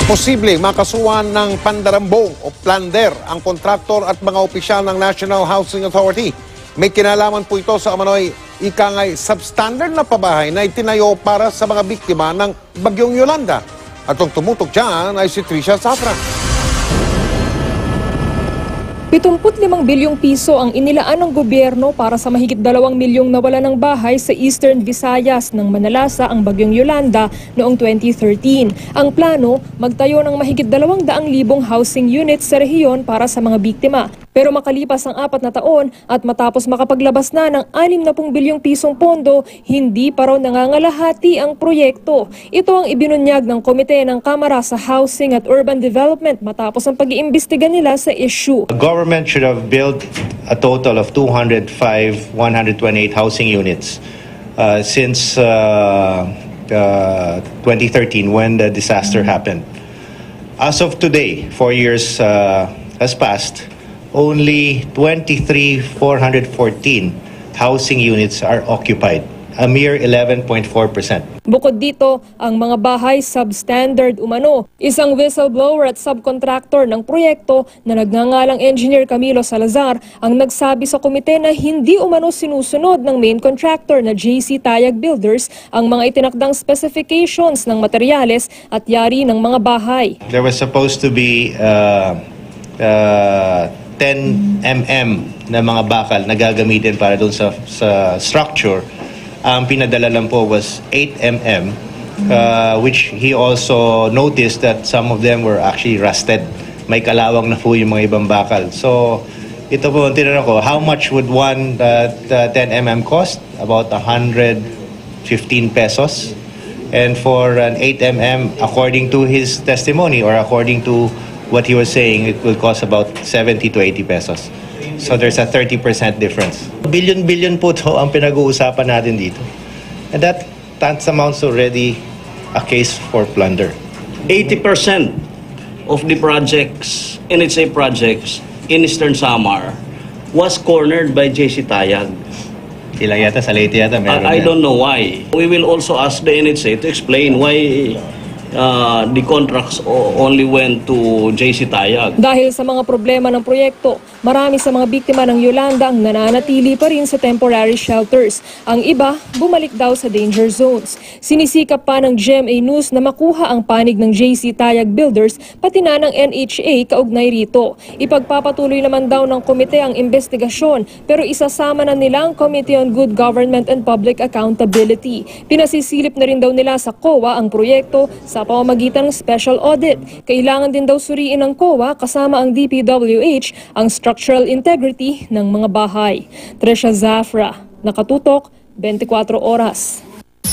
Posible makasuhan ng pandarambong o plunder ang kontraktor at mga opisyal ng National Housing Authority. May kinalaman po ito sa umano'y ikangay substandard na pabahay na itinayo para sa mga biktima ng Bagyong Yolanda. At ang tumutok dyan ay si Trisha Zafra. 75 bilyong piso ang inilaan ng gobyerno para sa mahigit 2 milyong nawala ng bahay sa Eastern Visayas nang manalasa ang Bagyong Yolanda noong 2013. Ang plano, magtayo ng mahigit 200,000 housing units sa rehiyon para sa mga biktima. Pero makalipas ang 4 na taon at matapos makapaglabas na ng 60 bilyong pisong pondo, hindi pa raw nangangalahati ang proyekto. Ito ang ibinunyag ng Komite ng Kamara sa Housing at Urban Development matapos ang pag-iimbestiga nila sa issue. Government should have built a total of 128 housing units since 2013 when the disaster happened. As of today, 4 years has passed, only 23,414 housing units are occupied, a mere 11.4%. Bukod dito, ang mga bahay substandard umano. Isang whistleblower at subcontractor ng proyekto na nagngangalang Engineer Camilo Salazar ang nagsabi sa komite na hindi umano sinusunod ng main contractor na JC Tayag Builders ang mga itinakdang specifications ng materyales at yari ng mga bahay. There was supposed to be 10 mm na mga bakal na gagamitin para doon sa structure. Ang pinadala lang po was 8 mm, which he also noticed that some of them were actually rusted. May kalawang na po yung mga ibang bakal. So ito po, tinanong ko, how much would one 10 mm cost? About 115 pesos. And for an 8 mm, according to his testimony or according to what he was saying, it will cost about 70 to 80 pesos. So there's a 30% difference. Billion po to ang pinag-uusapan natin dito. And that amounts already a case for plunder. 80% of the projects, NHA projects in Eastern Samar was cornered by JC Tayag. Ilang yata, sa Leyte yata meron I don't know why. We will also ask the NHA to explain why the contracts only went to JC Tayag. Dahil sa mga problema ng proyekto, marami sa mga biktima ng Yolanda ang nananatili pa rin sa temporary shelters. Ang iba, bumalik daw sa danger zones. Sinisikap pa ng GMA News na makuha ang panig ng JC Tayag Builders pati na ng NHA kaugnay rito. Ipagpapatuloy naman daw ng komite ang investigasyon pero isasama na nila ang Committee on Good Government and Public Accountability. Pinasisilip na rin daw nila sa COA ang proyekto sa pamamagitan ng special audit. Kailangan din daw suriin ng COA kasama ang DPWH ang structural integrity ng mga bahay. Trisha Zafra, Nakatutok, 24 Oras.